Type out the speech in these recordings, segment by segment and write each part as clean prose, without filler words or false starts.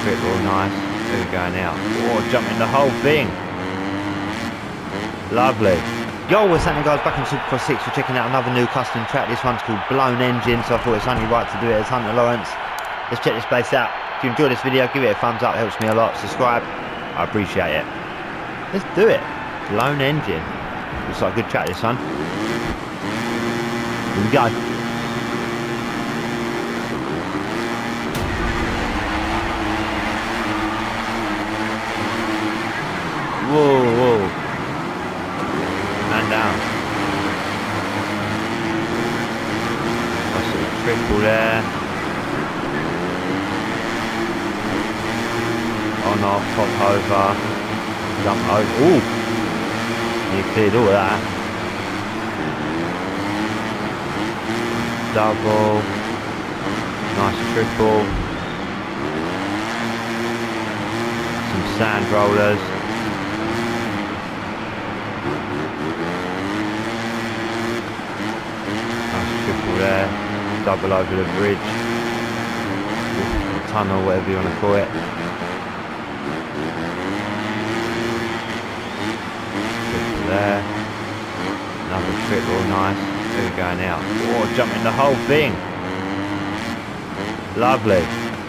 triple, nice. There we go now. Oh, jumping the whole thing. Lovely. Yo, what's happening, guys? Back on Supercross 6. We're checking out another new custom track. This one's called Blown Engine, so I thought it's only right to do it as Hunter Lawrence. Let's check this place out. If you enjoyed this video, give it a thumbs up. It helps me a lot. Subscribe. I appreciate it. Let's do it. Blown Engine. Looks like a good track, this one. Here we go. Whoa, whoa. Man down. Nice little triple there. On off, pop over. Jump over. Ooh! You cleared all of that. Double. Nice triple. Some sand rollers. There, double over the bridge, tunnel, whatever you want to call it. Triple there, another triple, nice. There we go now. Oh, jumping the whole thing. Lovely.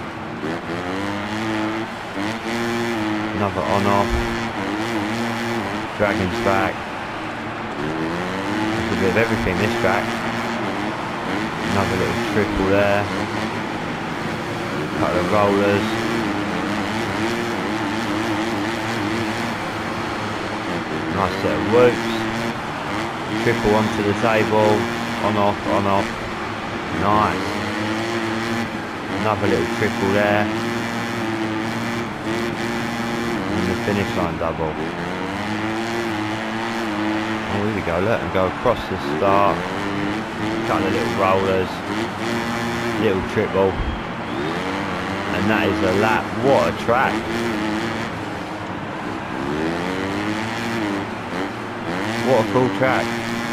Another on off. Dragon's back. There's a bit of everything this track. Another little triple there. Couple of rollers. Nice set of whoops. Triple onto the table. On off, on off. Nice. Another little triple there. And the finish line double. Oh, here we go. Look, and go across the start. Couple of little rollers, little triple, and that is a lap. What a track! What a cool track!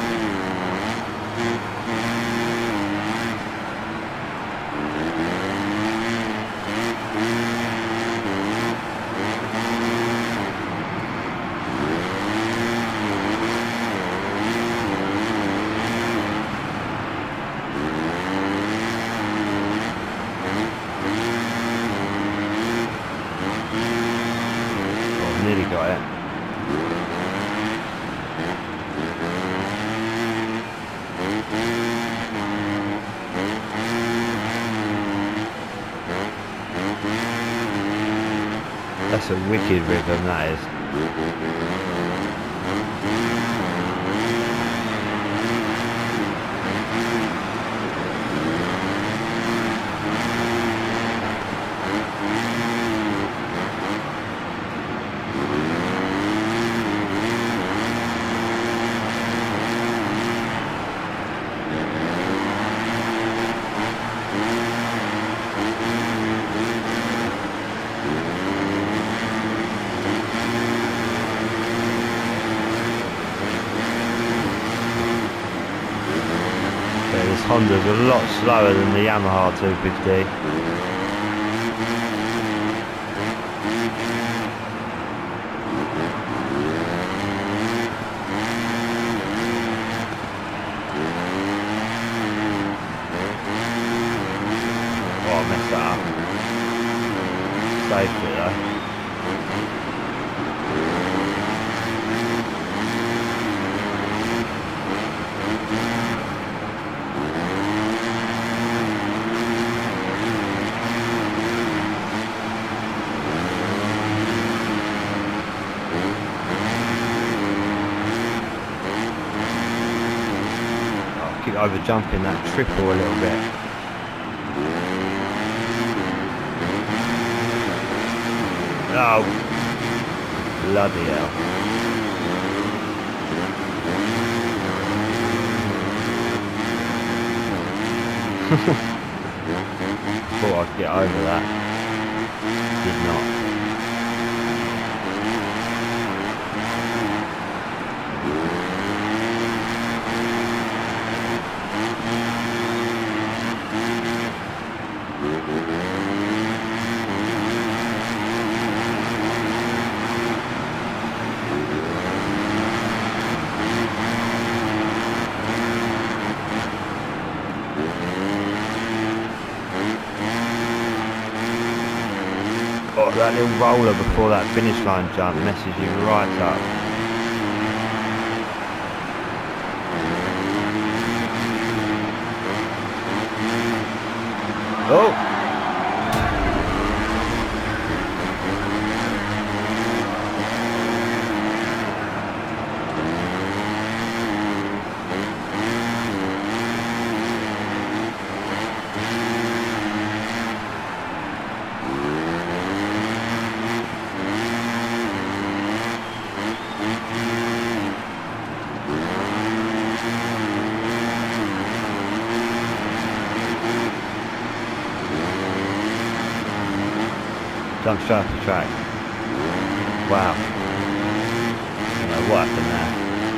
Nearly got it. That's a wicked rhythm, that is. This Honda's a lot slower than the Yamaha 250. Oh, I messed that up. Saved it though. Keep over jumping that triple a little bit. Oh, bloody hell. Thought I'd get over that. Did not. Oh, that little roller before that finish line jump messes you right up. Oh! Jump straight off the track. Wow. I don't know what happened there.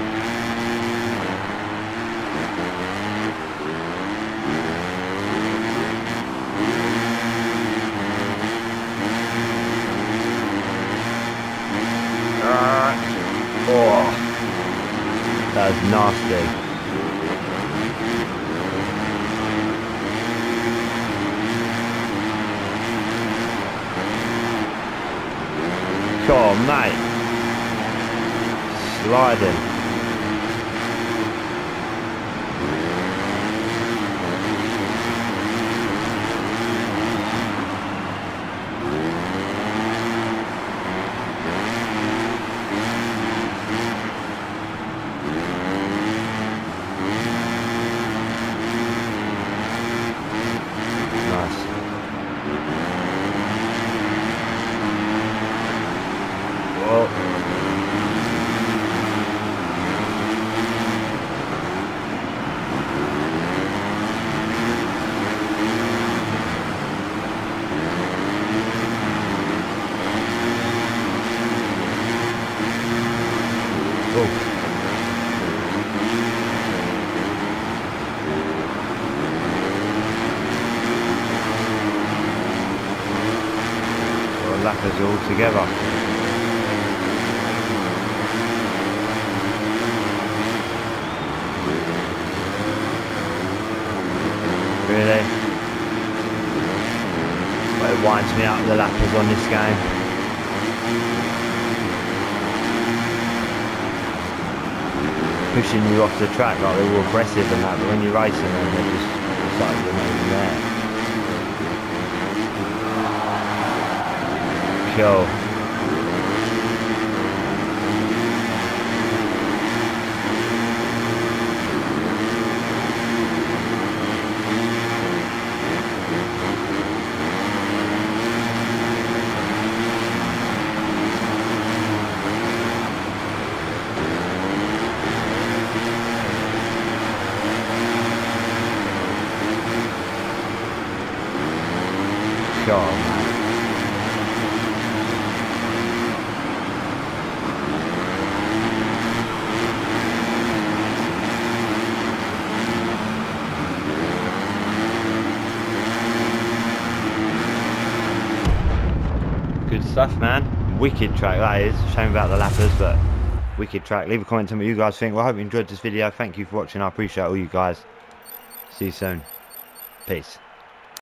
Oh, that was nasty. Oh, mate. Sliding. Nice. Whoa. Lappers all together. Really? But it winds me up, the lappers on this game. Pushing you off the track like they're all aggressive and that, but when you're racing them, they're just, it's like they're not even there. Cool. God, man. Good stuff, man. Wicked track that is. Shame about the lappers, but wicked track. Leave a comment on what you guys think. Well, I hope you enjoyed this video. Thank you for watching. I appreciate all you guys. See you soon. Peace.